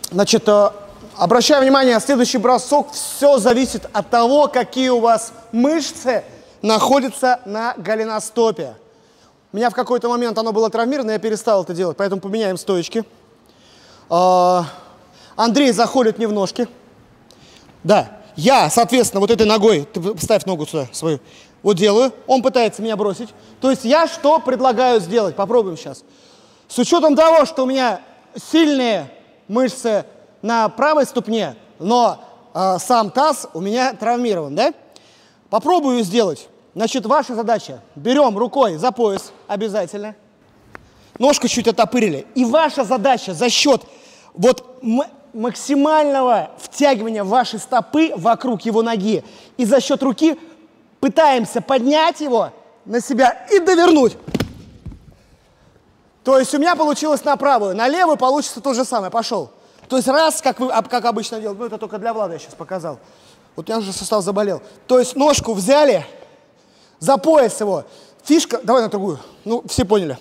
Значит, обращаю внимание, следующий бросок, все зависит от того, какие у вас мышцы находятся на голеностопе. У меня в какой-то момент оно было травмировано, я перестал это делать, поэтому поменяем стоечки. Андрей заходит мне в ножки. Да, я, соответственно, вот этой ногой, ты ставь ногу сюда свою, вот делаю, он пытается меня бросить. То есть я что предлагаю сделать? Попробуем сейчас. С учетом того, что у меня сильные мышцы на правой ступне, но сам таз у меня травмирован, да? Попробую сделать. Значит, ваша задача. Берем рукой за пояс обязательно. Ножку чуть оттопырили. И ваша задача за счет вот максимального втягивания вашей стопы вокруг его ноги и за счет руки пытаемся поднять его на себя и довернуть. То есть у меня получилось на правую, на левую получится то же самое. Пошел. То есть раз, как обычно делают, ну это только для Влада я сейчас показал. Вот у меня уже сустав заболел. То есть ножку взяли, за пояс его. Фишка, давай на другую. Ну, все поняли.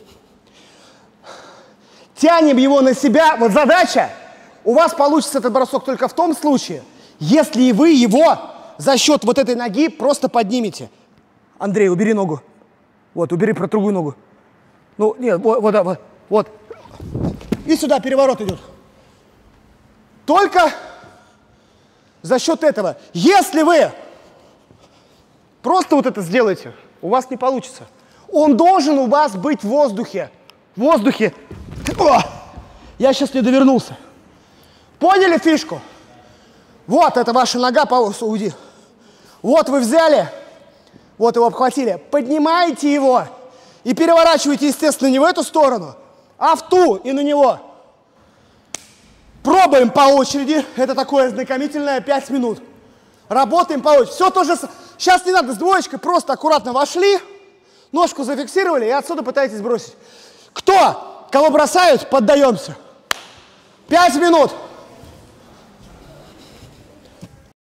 Тянем его на себя. Вот задача, у вас получится этот бросок только в том случае, если вы его за счет вот этой ноги просто поднимете. Андрей, убери ногу. Вот, убери про другую ногу. Ну, нет, вот. И сюда переворот идет. Только за счет этого. Если вы просто вот это сделаете, у вас не получится. Он должен у вас быть в воздухе. В воздухе. О! Я сейчас не довернулся. Поняли фишку? Вот, это ваша нога, уйди. Вот вы взяли, вот его обхватили. Поднимаете его и переворачиваете, естественно, не в эту сторону, а в ту и на него. Пробуем по очереди. Это такое знакомительное 5 минут. Работаем по очереди. Все то же самое. Сейчас не надо с двоечкой, просто аккуратно вошли, ножку зафиксировали и отсюда пытаетесь бросить. Кого бросают, поддаемся. 5 минут.